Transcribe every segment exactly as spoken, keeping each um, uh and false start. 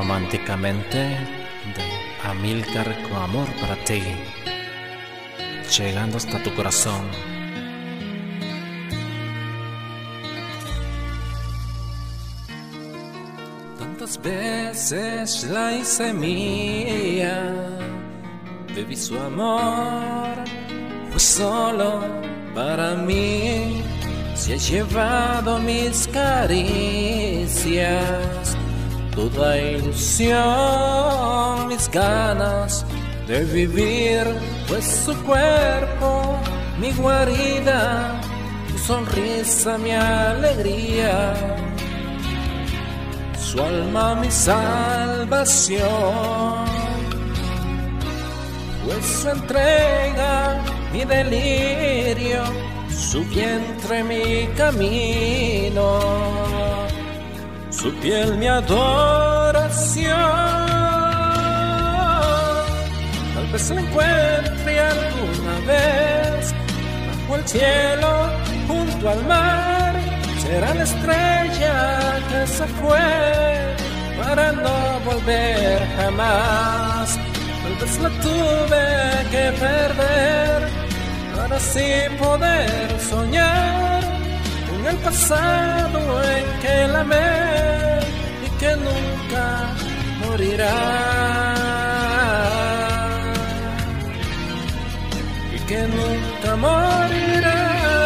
románticamente de Amílcar con amor para ti, llegando hasta tu corazón. Tantas veces la hice mía, bebí su amor, fue solo para mí. Se ha llevado mis caricias, toda ilusión, mis ganas de vivir, pues su cuerpo, mi guarida, su sonrisa, mi alegría, su alma, mi salvación, pues su entrega, mi delirio, su vientre mi camino, su piel mi adoración. Tal vez la encuentre alguna vez bajo el cielo, junto al mar. Será la estrella que se fue para no volver jamás. Tal vez la tuve que perder para así poder soñar con el pasado en que la amé y que nunca morirá, y que nunca morirá.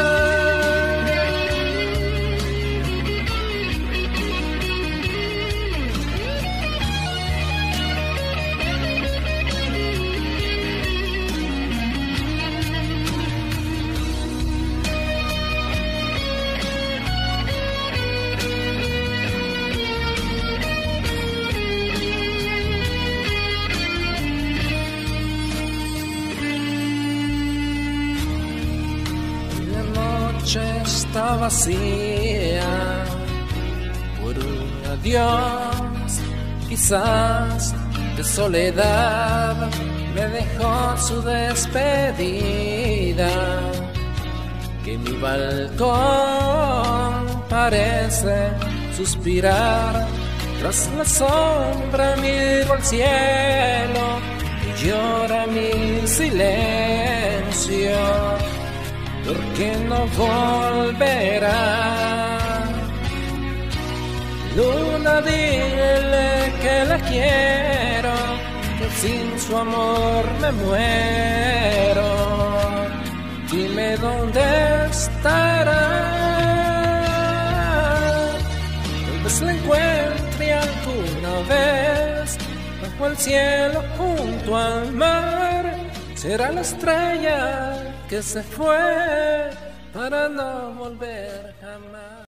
Está vacía por un adiós, quizás de soledad me dejó su despedida, que mi balcón parece suspirar, tras la sombra miro al cielo y llora mi silencio, porque no volverá. Luna, dile que la quiero, que sin su amor me muero. Dime dónde estará. Tal vez la encuentre alguna vez bajo el cielo, junto al mar. Será la estrella que se fue para no volver jamás.